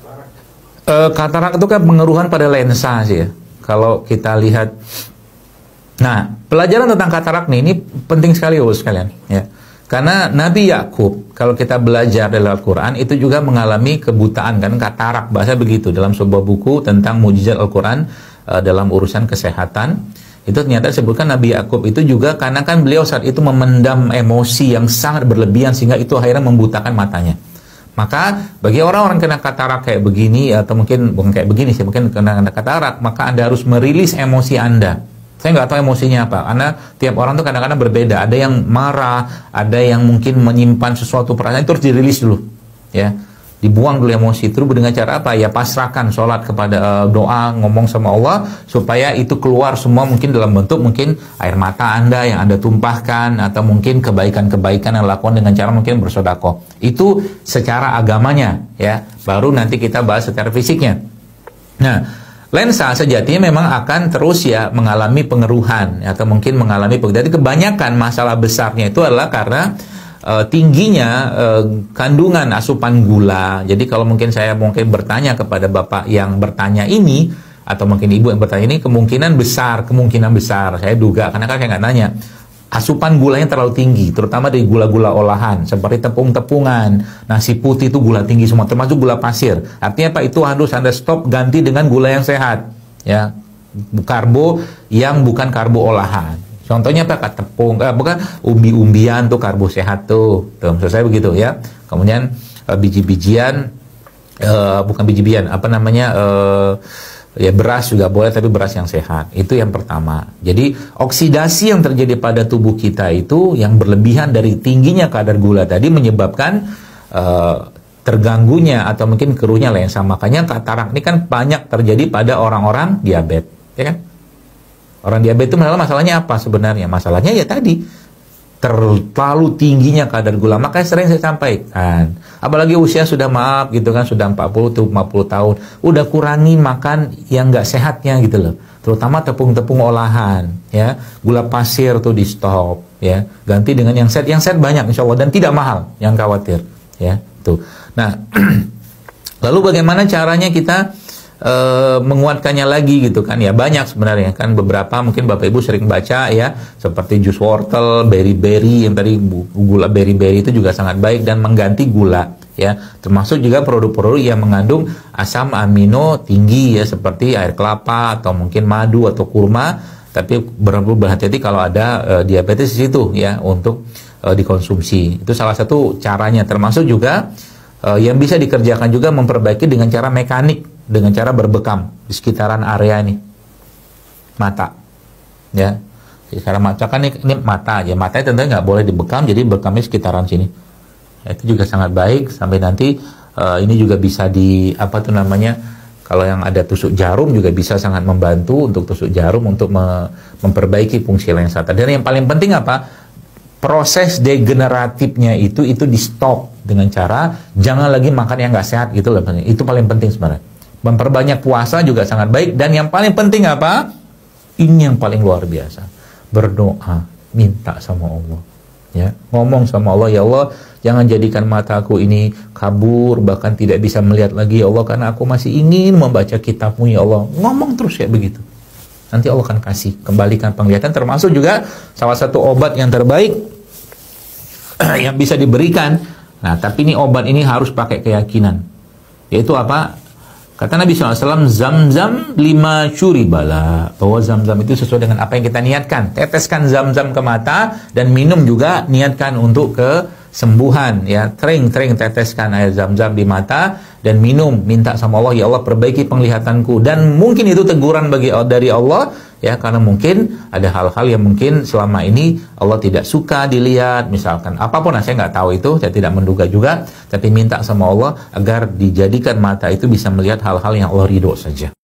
Katarak itu kan pengaruhan pada lensa sih ya. Kalau kita lihat, nah pelajaran tentang katarak nih ini penting sekali sekalian ya. Karena Nabi Yakub kalau kita belajar dalam Al-Quran itu juga mengalami kebutaan kan, katarak bahasa begitu dalam sebuah buku tentang mukjizat Al-Quran dalam urusan kesehatan. Itu ternyata disebutkan Nabi Yakub itu juga karena kan beliau saat itu memendam emosi yang sangat berlebihan sehingga itu akhirnya membutakan matanya. Maka bagi orang-orang kena katarak kayak begini atau mungkin bukan kayak begini sih, mungkin kena katarak, maka Anda harus merilis emosi Anda. Saya nggak tahu emosinya apa, karena tiap orang tuh kadang-kadang berbeda. Ada yang marah, ada yang mungkin menyimpan sesuatu perasaan, itu harus dirilis dulu, ya. Dibuang dulu emosi itu dengan cara apa? Ya pasrahkan, sholat kepada doa, ngomong sama Allah supaya itu keluar semua mungkin dalam bentuk mungkin air mata Anda yang Anda tumpahkan atau mungkin kebaikan-kebaikan yang lakukan dengan cara mungkin bersedekah. Itu secara agamanya ya. Baru nanti kita bahas secara fisiknya. Nah, lensa sejatinya memang akan terus ya mengalami pengeruhan atau mungkin mengalami jadi kebanyakan masalah besarnya itu adalah karena tingginya kandungan asupan gula. Jadi kalau mungkin saya bertanya kepada Bapak yang bertanya ini atau mungkin Ibu yang bertanya ini, kemungkinan besar saya duga, karena kan saya nggak nanya, asupan gulanya terlalu tinggi, terutama dari gula-gula olahan seperti tepung-tepungan, nasi putih itu gula tinggi semua, termasuk gula pasir. Artinya apa? Itu harus Anda stop, ganti dengan gula yang sehat ya, karbo yang bukan karbo olahan. Contohnya apa? Tepung, bukan umbi-umbian tuh karbo sehat tuh. Maksud saya begitu ya. Kemudian biji-bijian, bukan biji-bijian, apa namanya? Ya beras juga boleh, tapi beras yang sehat. Itu yang pertama. Jadi oksidasi yang terjadi pada tubuh kita itu yang berlebihan dari tingginya kadar gula tadi menyebabkan terganggunya atau mungkin keruhnya lensa. Makanya katarak ini kan banyak terjadi pada orang-orang diabetes, ya kan? Orang diabetes itu masalahnya apa sebenarnya? Masalahnya ya tadi terlalu tingginya kadar gula. Makanya sering saya sampaikan, apalagi usia sudah gitu kan, sudah 40 tahun, udah kurangi makan yang nggak sehatnya gitu loh. Terutama tepung-tepung olahan ya, gula pasir tuh di stop ya, ganti dengan yang sehat banyak insya Allah dan tidak mahal, yang khawatir ya tuh. Nah lalu bagaimana caranya kita menguatkannya lagi gitu kan ya? Banyak sebenarnya kan, beberapa mungkin Bapak Ibu sering baca ya, seperti jus wortel, berry-berry, yang tadi gula berry-berry itu juga sangat baik dan mengganti gula ya, termasuk juga produk-produk yang mengandung asam amino tinggi ya, seperti air kelapa atau mungkin madu atau kurma, tapi berhati-hati kalau ada diabetes di situ ya, untuk dikonsumsi. Itu salah satu caranya, termasuk juga yang bisa dikerjakan juga memperbaiki dengan cara mekanik, dengan cara berbekam di sekitaran area ini mata ya. Sekarang mata kan ini mata aja, matanya tentunya nggak boleh dibekam, jadi bekamnya sekitaran sini ya, itu juga sangat baik. Sampai nanti ini juga bisa di apa tuh namanya, kalau yang ada tusuk jarum juga bisa sangat membantu untuk tusuk jarum untuk memperbaiki fungsi lensa. Dan yang paling penting apa? Proses degeneratifnya itu di stop dengan cara jangan lagi makan yang nggak sehat gitu loh. Itu paling penting sebenarnya. Memperbanyak puasa juga sangat baik, dan yang paling penting apa? Ini yang paling luar biasa. Berdoa, minta sama Allah. Ya, ngomong sama Allah, ya Allah, jangan jadikan mataku ini kabur, bahkan tidak bisa melihat lagi ya Allah, karena aku masih ingin membaca kitab-Mu ya Allah. Ngomong terus kayak begitu. Nanti Allah akan kasih, kembalikan penglihatan, termasuk juga salah satu obat yang terbaik yang bisa diberikan. Nah, tapi ini obat ini harus pakai keyakinan. Yaitu apa? Kata Nabi SAW, zam-zam 5 syuribala. Bahwa zam-zam itu sesuai dengan apa yang kita niatkan. Teteskan zam-zam ke mata, dan minum juga niatkan untuk kesembuhan. Ya, tering teteskan air zam-zam di mata, dan minum, minta sama Allah, ya Allah perbaiki penglihatanku. Dan mungkin itu teguran dari Allah, ya, karena mungkin ada hal-hal yang mungkin selama ini Allah tidak suka dilihat, misalkan apapun, saya nggak tahu itu, saya tidak menduga juga, tapi minta sama Allah agar dijadikan mata itu bisa melihat hal-hal yang Allah ridho saja.